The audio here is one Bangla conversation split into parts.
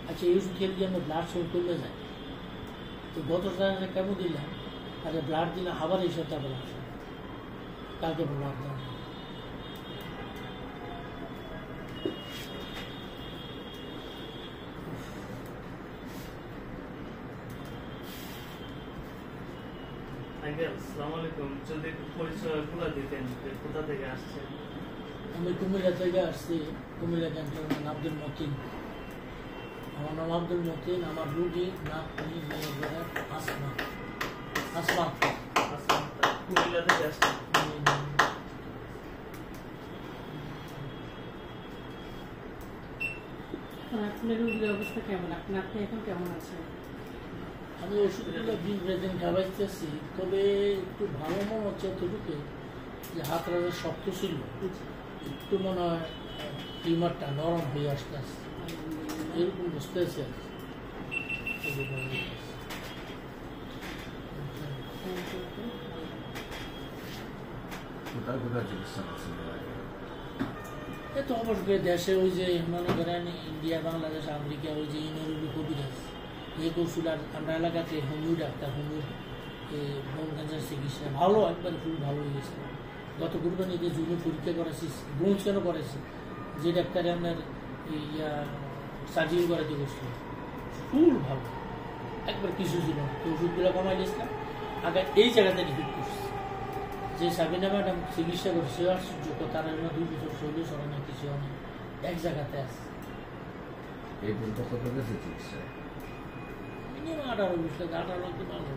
আচ্ছা এই ওষুধ খেলে কি আমরা ব্লাড শো কমে যায়? তো গত সপ্তাহে কেমন দিলাম, আচ্ছা ব্লাড দিলে আবার এই সপ্তাহে ব্লাড শো, কালকে ব্লাড দেওয়া। আসসালামু আলাইকুম, যদি একটু পরিচয়গুলো দিতেন যে কোথা থেকে আসছেন? আমি কুমিল্লা থেকে আসছি, কুমিল্লা ক্যান্টনমেন্ট, আব্দুল মতিন। আমার নাম আব্দুল মতিন, আমার রুগী নাম আসমা। আসমা কুমিল্লা থেকে আসছেন? আপনার রোগীর অবস্থা কেমন? আপনি এখন কেমন আছেন? আমি ওষুধগুলো দিন প্রেজেন্ট খাওয়াইতেছি, তবে একটু ভালো মনে হচ্ছে এতটুকু যে হাত রাজা শক্ত ছিল, একটু মনে হয় টিউমারটা নরম হয়ে আসতে আসছে, এরকম বুঝতেছে। তো অবশ্যই দেশে ওই যে মনে করেন ইন্ডিয়া, বাংলাদেশ, আমেরিকা, ওই যে ইউনারি কবিরাজ এই কৌশল, আর আমরা এলাকাতে homeo doctor, homeo bone cancer চিকিৎসা ভালো, একবারে খুব ভালো হয়ে গেছে। গত কুরবানিতে জুনে পরীক্ষা করেছি, বোন কেন করেছি, যে ডাক্তারে আপনার সার্জারি করাতে বসছিল, ফুল ভালো, একবার কিছু ছিল না। তো ওষুধগুলো কমাই দিয়েছিলাম, আগে এই জায়গাতে রিপিট করছি। যে সাবিনা ম্যাডাম চিকিৎসা করে সে আশ্চর্য, তার জন্য 2 বছর শরীর সরানো কিছু অনেক এক জায়গাতে আছে। এই পর্যন্ত কত গেছে চিকিৎসা? মিনিমাম 18 বছর, 18 কি ভালো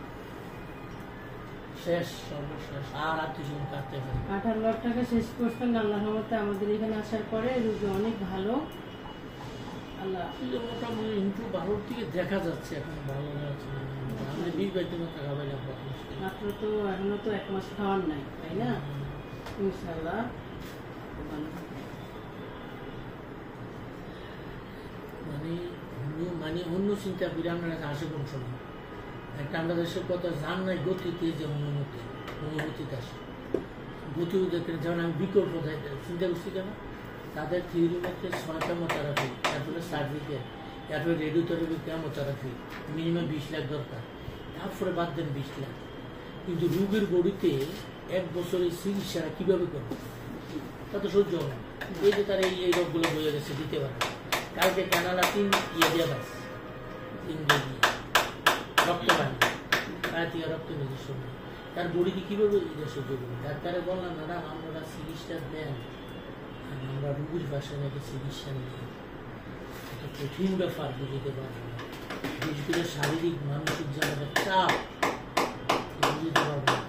শেষ, সর্বশেষ আর কিছু কাটতে পারে। 18 লাখ টাকা শেষ করছেন। আল্লাহর রহমতে আমাদের এখানে আসার পরে রোগী অনেক ভালো। আল্লাহ মোটামুটি কিন্তু ভালোর দিকে দেখা যাচ্ছে, এখন ভালো যাচ্ছে। আমাদের 20-22 দিন টাকা পাইলাম, মাত্র তো এখনো তো 1 মাস খাওয়ার নাই, তাই না? ইনশাআল্লাহ ভালো হবে। মানে অন্য চিন্তা করে আপনার কাছে আসে কোন সময় একটা আমরা দেশের কথা জান নাই, গতিতে যে অনুভূতিতে আসে, গতি দেখে যেমন আমি বিকল্প চিন্তা করছি কেন, তাদের থিওরি মধ্যে 6 কেমোথেরাপি, তারপরে সার্ভিকে, তারপরে রেডিওথেরাপি, কেমোথেরাপি মিনিমাম 20 লাখ দরকার, তারপরে বাদ দেন 20 লাখ। কিন্তু রোগীর বডিতে 1 বছরের চিকিৎসা কীভাবে করবে, তা তো সহ্য হবে না। এই যে তার এই রোগগুলো বয়ে গেছে, দিতে পারে। কালকে কানাডা 3 দিয়ে বাস 3 দিয়ে রক্ত পানি গায়ে থেকে রক্ত নিজস্ব, তার বডিকে কীভাবে সহ্য করবে? ডাক্তারে বললাম, ম্যাডাম আমরা চিকিৎসা দেন, আমরা রুগীর পাশে নাকি চিকিৎসা নেই, এটা কঠিন ব্যাপার, বুঝতে পারবো না। বিশেষ করে শারীরিক মানসিক যে আমাদের চাপ, বুঝতে পারবো না।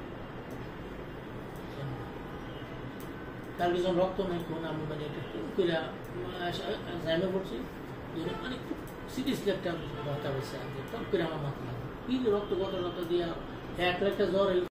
কালকে যখন রক্ত নেই, কোন আমি মানে এটা করে জায়গা পড়ছি, মানে খুব সিরিয়াসলি একটা ব্যথা হয়েছে, টপ করে আমার মাথা লাগবে, কি রক্ত গত রক্ত দিয়ে 1 লাখ জ্বর